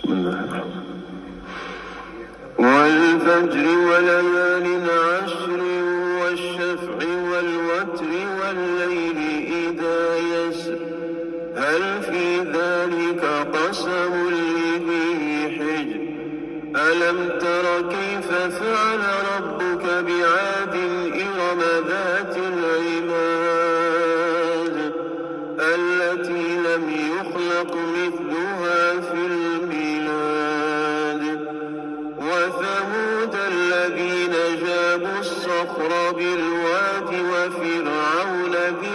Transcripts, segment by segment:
بسم الله الرحمن والفجر وليال عشر والشفع والوتر والليل إذا يسر هل في ذلك قسم لذي حجر ألم تر كيف فعل ربك بعاد إرم ذات العماد التي لم يخلق مثلها في البلاد وثمود الذين جابوا الصخر بالواد وفرعون ذي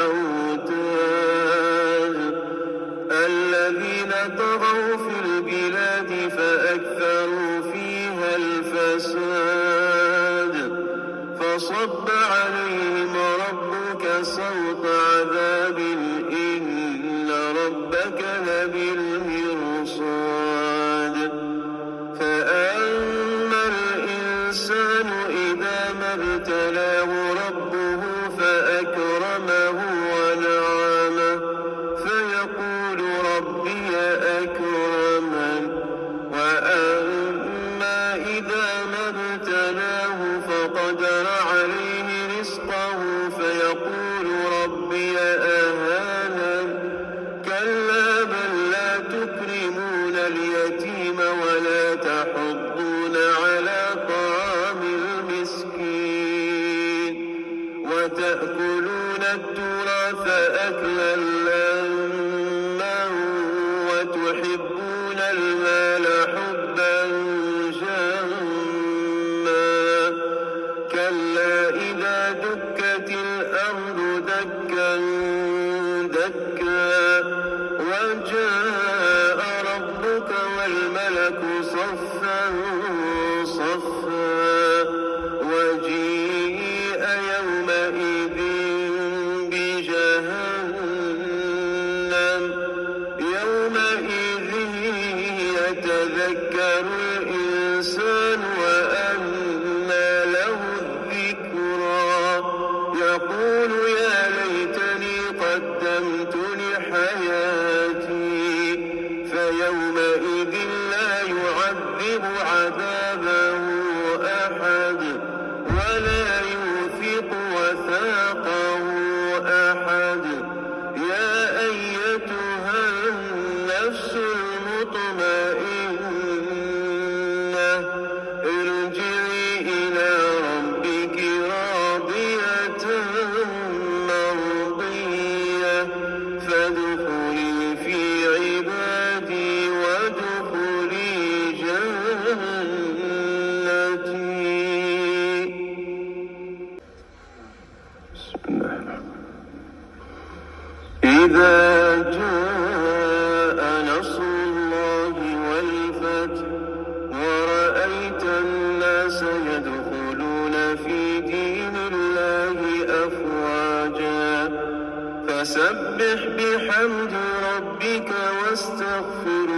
الأوتاد الذين طغوا في البلاد فأكثروا فيها الفساد فصب عليهم ربك صوت عذاب إن ربك لبالمرصاد فأما الإنسان إذا ما ابتلاه ربه فأكرمه ونعمه فيقول ربي أكرمن وأما إذا ما ابتلاه فقدر عليه رزقه فيقول ربي أهانن كلا بل لا تكرمون اليتيم ولا تحضون على طعام المسكين وتأكلون التراث أكلا لما وتحبون المال حبا جما كلا إذا دكت الأرض دكا دكا وجاء ربك والملك صفا صفا وجيء يومئذ بجهنم يومئذ يتذكر الإنسان وأنى له الذكرى يقول يا ليتني قدمت لحياتي فيومئذ لا يعذب عذابه أحد ولا يوثق وثاقه أحد يا أيتها النفس المطمئنة ارجعي إلى ربك راضية مرضية فادخلي في عبادي وادخلي جنتي. بسم الله الرحمن إذا جاء نصر الله والفتح ورأيت الناس يدخلون في دين الله أفواجا فسبح بحمد ربك واستغفره